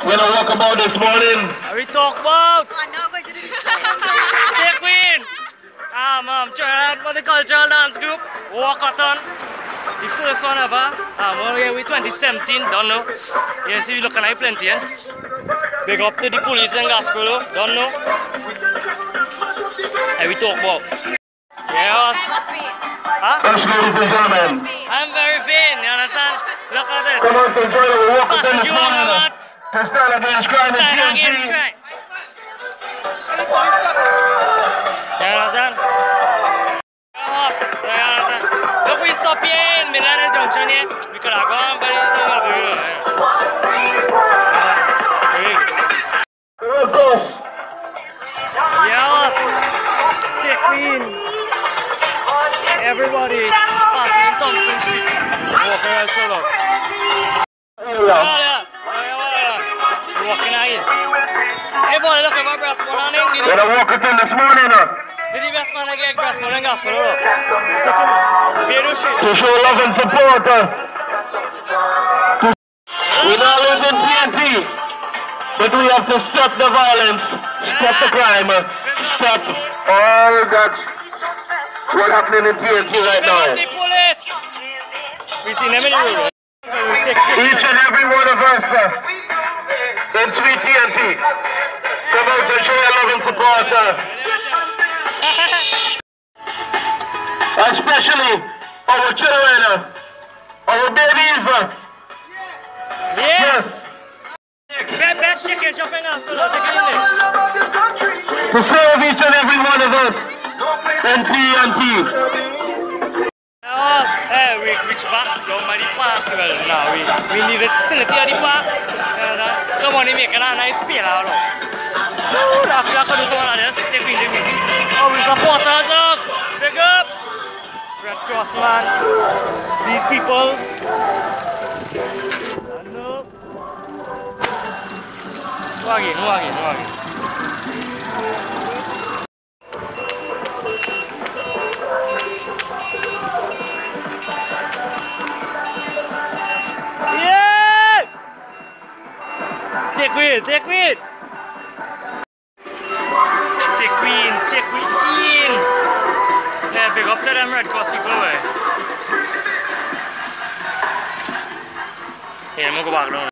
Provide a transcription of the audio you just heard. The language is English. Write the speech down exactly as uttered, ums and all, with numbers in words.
We're gonna walk about this morning. We talk about. I'm not going to do the same. Hey Queen. Um, um, Trinidad Multicultural Dance Group. Walkathon. The first one ever. Um, well, we twenty seventeen. Don't know. You can see we looking like plenty. Eh? Big up to the police and Gasparillo. Don't know. Hey, we talk about. Yes. Huh? Yes, ladies and gentlemen. I'm very vain, you understand? Look at it. Come on, enjoy the walk Pass this the joke, morning. man. To stand against crime and Stand T N T. against crime. You understand? Yes, you understand? Look, we stop here in Milano Junction here. We could have gone, but it's not very good. Of course. Yes. Check me in. Everybody passing in Thompson Street. Walking around so long. Oh, yeah. We're walking out here. Everybody look at my brass man on it. We're gonna walk it in this morning. Uh. Did the best man get brass man and gospel? To show love and support. Uh. We now live in T N T. But we have to stop the violence, stop the crime, uh, stop all that. What's happening in T N T right now? We see them in the road. Each and every one of us uh, in sweet T N T. Come out and show your love and support. Uh, especially our children, uh, our babies. Uh, yeah. Yes. Best chicken shopping after the to serve each and every one of us in T N T. Yes, hey, we reach back down by the park. Well, now we we leave the vicinity of the park. And uh, someone make a nice peel out. Ooh, after I could do some of this, take me, take me. Oh, we support us up. Big up. Red Cross man. These peoples. No. No again, no again, no again. Take Queen, take Queen! Take Queen, take Queen! Yeah, big up to them Red Cross people away. Hey, I'm gonna go back down.